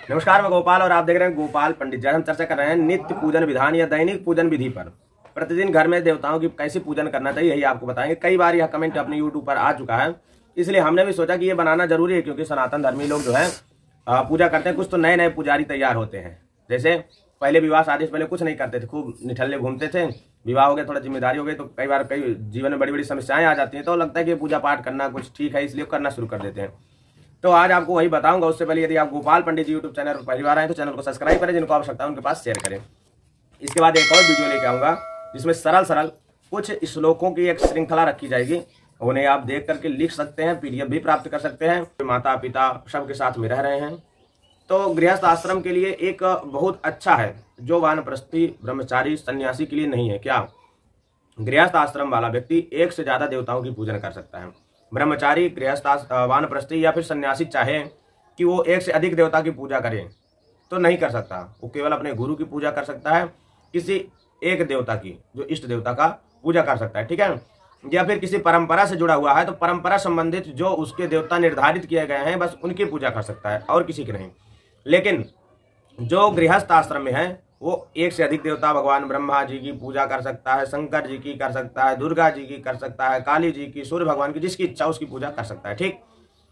नमस्कार, मैं गोपाल और आप देख रहे हैं गोपाल पंडित। जब हम चर्चा कर रहे हैं नित्य पूजन विधान या दैनिक पूजन विधि पर। प्रतिदिन घर में देवताओं की कैसे पूजन करना चाहिए यही आपको बताएंगे। कई बार यह कमेंट अपने यूट्यूब पर आ चुका है, इसलिए हमने भी सोचा कि ये बनाना जरूरी है, क्योंकि सनातन धर्मी लोग जो है पूजा करते हैं। कुछ तो नए नए पुजारी तैयार होते हैं। जैसे पहले विवाह शादी से पहले कुछ नहीं करते थे, खूब निठल्ले घूमते थे। विवाह हो गया, थोड़ा जिम्मेदारी हो गई, तो कई बार कई जीवन में बड़ी बड़ी समस्याएं आ जाती हैं, तो लगता है कि पूजा पाठ करना कुछ ठीक है, इसलिए करना शुरू कर देते हैं। तो आज आपको वही बताऊंगा। उससे पहले यदि आप गोपाल पंडित जी यूट्यूब चैनल पर पहली बार आए तो चैनल को सब्सक्राइब करें, जिनको आवश्यकता है उनके पास शेयर करें। इसके बाद एक और वीडियो लेके आऊंगा जिसमें सरल सरल कुछ श्लोकों की एक श्रृंखला रखी जाएगी। उन्हें आप देख करके लिख सकते हैं, PDF भी प्राप्त कर सकते हैं। माता पिता सबके साथ में रह रहे हैं तो गृहस्थ आश्रम के लिए एक बहुत अच्छा है, जो वानप्रस्थी ब्रह्मचारी सन्यासी के लिए नहीं है। क्या गृहस्थ आश्रम वाला व्यक्ति एक से ज्यादा देवताओं की पूजन कर सकता है। ब्रह्मचारी, गृहस्थ, वानप्रस्थी या फिर सन्यासी चाहे कि वो एक से अधिक देवता की पूजा करे तो नहीं कर सकता। वो केवल अपने गुरु की पूजा कर सकता है, किसी एक देवता की, जो इष्ट देवता का पूजा कर सकता है, ठीक है। या फिर किसी परंपरा से जुड़ा हुआ है तो परंपरा संबंधित जो उसके देवता निर्धारित किए गए हैं बस उनकी पूजा कर सकता है और किसी की नहीं। लेकिन जो गृहस्थ आश्रम में है वो एक से अधिक देवता, भगवान ब्रह्मा जी की पूजा कर सकता है, शंकर जी की कर सकता है, दुर्गा जी की कर सकता है, काली जी की, सूर्य भगवान की, जिसकी इच्छा उसकी पूजा कर सकता है, ठीक।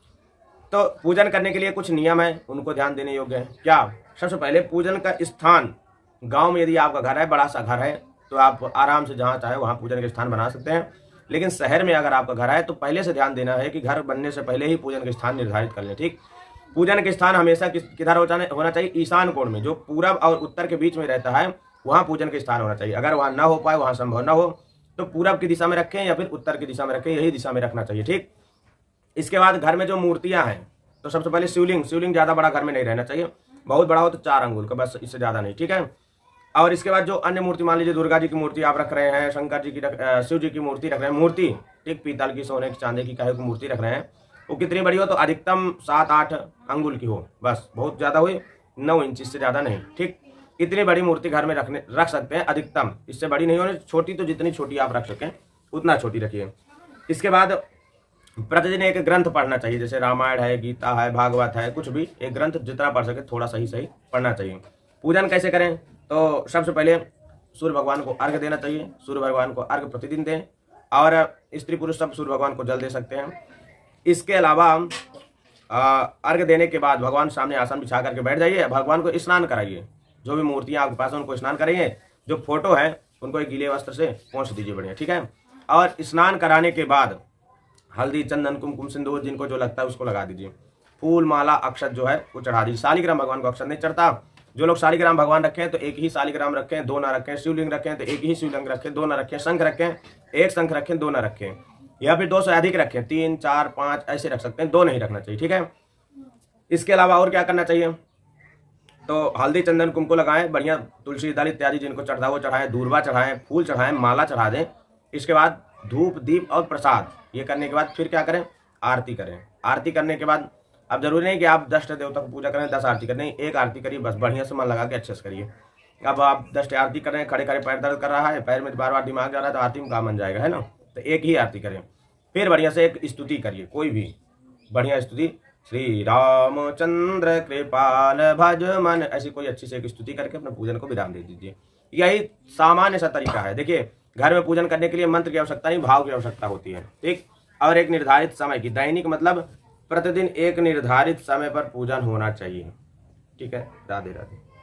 तो पूजन करने के लिए कुछ नियम है, उनको ध्यान देने योग्य है। क्या? सबसे पहले पूजन का स्थान। गांव में यदि आपका घर है, बड़ा सा घर है, तो आप आराम से जहां चाहे वहां पूजन के स्थान बना सकते हैं। लेकिन शहर में अगर आपका घर है तो पहले से ध्यान देना है कि घर बनने से पहले ही पूजन के स्थान निर्धारित कर लें, ठीक। पूजन के स्थान हमेशा किधर होना चाहिए? ईशान कोण में, जो पूरब और उत्तर के बीच में रहता है वहां पूजन के स्थान होना चाहिए। अगर वहां ना हो पाए, वहां संभव ना हो, तो पूरब की दिशा में रखें या फिर उत्तर की दिशा में रखें, यही दिशा में रखना चाहिए, ठीक। इसके बाद घर में जो मूर्तियां हैं तो सबसे पहले शिवलिंग ज्यादा बड़ा घर में नहीं रहना चाहिए। बहुत बड़ा हो तो 4 अंगुल का, बस, इससे ज्यादा नहीं, ठीक है। और इसके बाद जो अन्य मूर्ति, मान लीजिए दुर्गा जी की मूर्ति आप रख रहे हैं, शंकर जी की, शिव जी की मूर्ति रख रहे हैं, मूर्ति, ठीक, पीतल की, सोने की, चांदी की, काहे की मूर्ति रख रहे हैं, वो कितनी बड़ी हो तो अधिकतम 7-8 अंगुल की हो, बस। बहुत ज्यादा हुई 9 इंच, इससे ज्यादा नहीं, ठीक। इतनी बड़ी मूर्ति घर में रख सकते हैं अधिकतम, इससे बड़ी नहीं होनी। छोटी तो जितनी छोटी आप रख सकें उतना छोटी रखिए। इसके बाद प्रतिदिन एक ग्रंथ पढ़ना चाहिए, जैसे रामायण है, गीता है, भागवत है, कुछ भी एक ग्रंथ जितना पढ़ सके थोड़ा सही पढ़ना चाहिए। पूजन कैसे करें? तो सबसे पहले सूर्य भगवान को अर्घ्य देना चाहिए। सूर्य भगवान को अर्घ्य प्रतिदिन दें, और स्त्री पुरुष सब सूर्य भगवान को जल दे सकते हैं। इसके अलावा अर्घ्य देने के बाद भगवान सामने आसन बिछा करके बैठ जाइए, भगवान को स्नान कराइए। जो भी मूर्तियां आपके पास है उनको स्नान कराइए। जो फोटो है उनको एक गीले वस्त्र से पोंछ दीजिए, बढ़िया, ठीक है। और स्नान कराने के बाद हल्दी, चंदन, कुमकुम, सिंदूर जिनको जो लगता है उसको लगा दीजिए। फूल, माला, अक्षत जो है वो चढ़ा दीजिए। शालिग्राम भगवान को अक्षत नहीं चढ़ता। जो लोग शालिग्राम भगवान रखें हैं तो एक ही शालिग्राम रखें, 2 ना रखें। शिवलिंग रखें तो एक ही शिवलिंग रखें, 2 ना रखें। शंख रखें, एक शंख रखें, 2 ना रखें। या फिर 2 से अधिक रखें, 3, 4, 5 ऐसे रख सकते हैं, 2 नहीं रखना चाहिए, ठीक है। इसके अलावा और क्या करना चाहिए? तो हल्दी, चंदन, कुमकुम लगाएं, बढ़िया, तुलसी दल इत्यादि जिनको चढ़ता वो चढ़ाएं, दूर्वा चढ़ाएं, फूल चढ़ाएं, माला चढ़ा दें। इसके बाद धूप, दीप और प्रसाद, ये करने के बाद फिर क्या करें? आरती करें। आरती करने के बाद अब जरूरी नहीं कि आप 10 देवता को पूजा करें, 10 आरती करें, एक आरती करिए बस, बढ़िया से मन लगा के अच्छे से करिए। अब आप 10 आरती कर रहे हैं, खड़े खड़े पैर दर्द कर रहा है, पैर में बार बार दिमाग जा रहा है, तो आरती में काम बन जाएगा, है ना। तो एक ही आरती करें, फिर बढ़िया से एक स्तुति करिए, कोई भी बढ़िया स्तुति, श्री रामचंद्र कृपाल भज मन, ऐसी कोई अच्छी से एक स्तुति करके अपने पूजन को विराम दे दीजिए। यही सामान्य सा तरीका है। देखिए, घर में पूजन करने के लिए मंत्र की आवश्यकता नहीं, भाव की आवश्यकता होती है, ठीक। और एक निर्धारित समय की, दैनिक मतलब प्रतिदिन एक निर्धारित समय पर पूजन होना चाहिए, ठीक है। राधे राधे।